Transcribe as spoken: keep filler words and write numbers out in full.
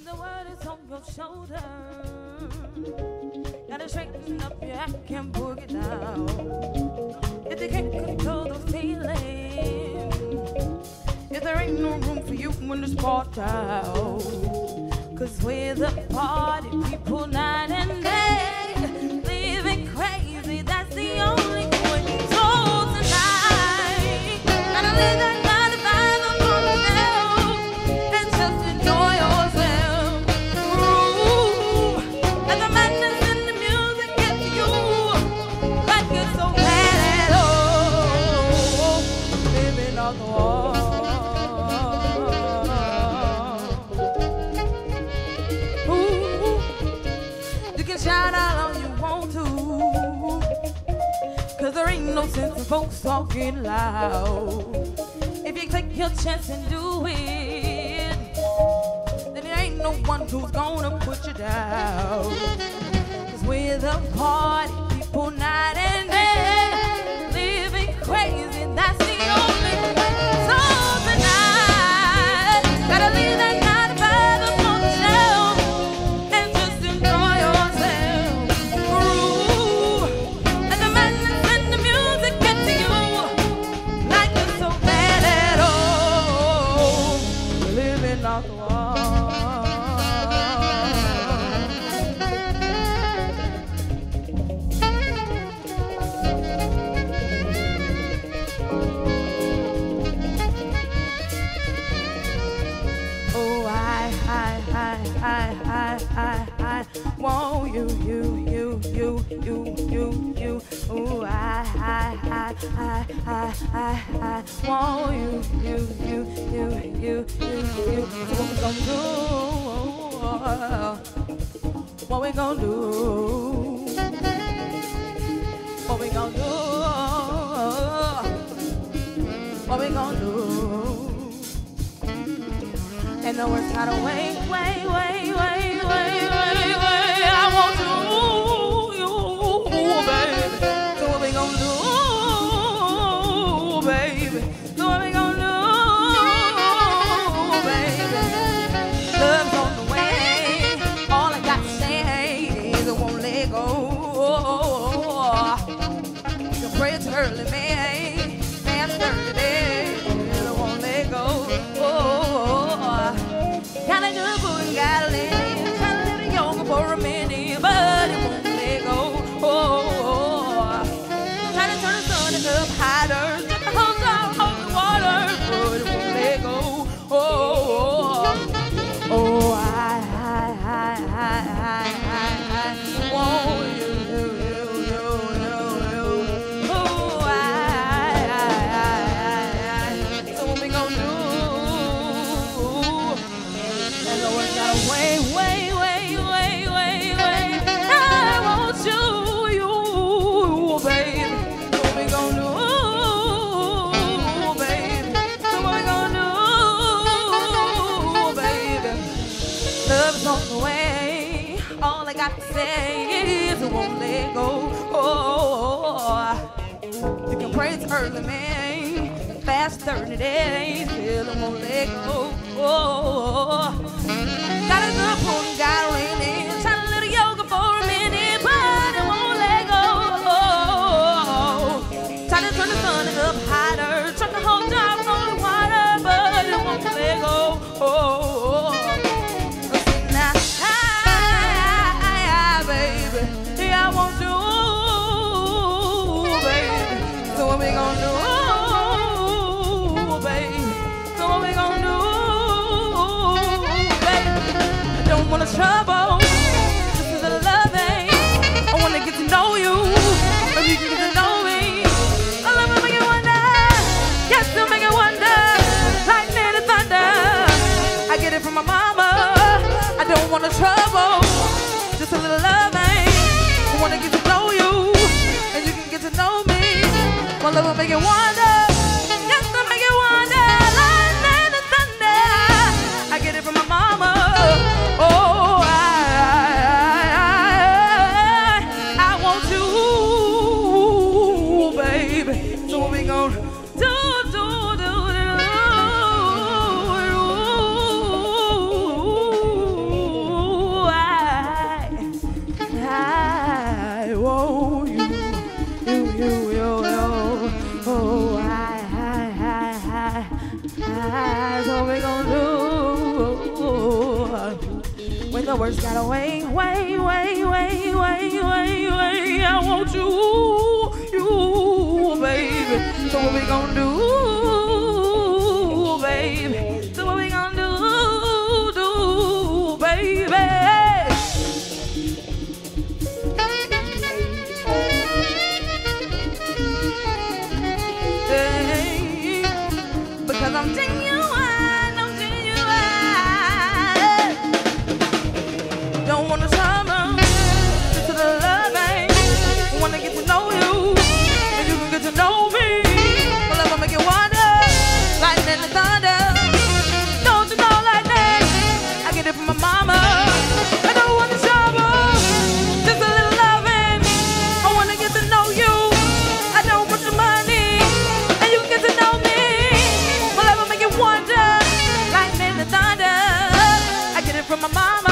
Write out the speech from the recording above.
when the world is on your shoulder. Gotta straighten up your act and boogie down. If you can't control the feeling, if there ain't no room for you when it's part out. Cause we're the party people night and day, living crazy, that's the only way. So tonight, gotta live that nine to five upon yourself and just enjoy yourself. Ooh, and the madness in the music gets you like it's so bad at all. Living on the wall. Shout out all you want to, cause there ain't no sense in folks talking loud. If you take your chance and do it, then there ain't no one who's gonna put you down. Cause we're the party people night and day, living crazy, that's the only way. So tonight, gotta leave that nine to five upon the shelf and just enjoy your off the wall. Oh, I, I, I, I, I, I, I want you, you, you, you, you, you, you. Oh, I, I, I, I, I, I, I want you, you, you, you, you, you, you. What we gonna do? What we gonna do? What we gonna do? What we gonna do? And the words gotta wait, wait, wait, wait, wait, wait, wait. I want you, you, baby. So what we gonna do, baby? So what we gonna do, baby? Love's on the way. All I got to say is I won't let go. The prayer's early, man. Fast thirty, and I won't let go. Gotta do the good and gotta let it. Try to live the yoga for a minute, but it won't let go. Oh, try to turn the sun up higher, take the hose out of the water, but it won't let go. Oh, oh, I, I, I, I, I, I want you, you, you, you, you, you. Oh, I, I, I, I, I. So what we gonna do? And the words gotta wait, wait, wait, wait, wait, wait. I want you, you, baby. So what we gonna do, baby? So what we gonna do, baby? Love's on the way. All I got to say is I won't let go. Oh, you can pray it's early, man. Fast thirty days till I won't let go. Oh, got a good pull, got a rain in. Try to little yoga for a minute, but it won't let go. Oh, try to turn the sun up higher, try to hold down on the water, but it won't let go. Oh, see now, I, I, I, baby, yeah, I want you, baby. So what we gonna do, baby? So what we gonna do, baby? I don't want to trouble, this is a loving. I wanna get to know you, if you can get to know me. I love to make it wonder, yes, to make it wonder. Lightning and thunder, I get it from my mama. I don't want to trouble, just a little loving. I wanna get to know you, and you can get to know me. My love will make it wonder, yes, to make it wonder. Lightning and thunder, I get it from my mama. Oh, I, I, I, I want you, baby. So what we gonna do, do, do, do, do, do. The words got away, way, way, way, way, way, way. I want you, you, baby. So what we gonna do, baby? So what we gonna do, do, baby? Hey, because I'm genuine, I'm genuine. Don't wanna summer, just to the loving. Wanna get to know you, and you can get to know me. Well, I'ma make you wonder, lightning and thunder. Don't you know like that? I get it from my mama. I don't want to trouble, just a little loving. I wanna get to know you. I don't want your money, and you can get to know me. Well, I'ma make you wonder, lightning and thunder. I get it from my mama.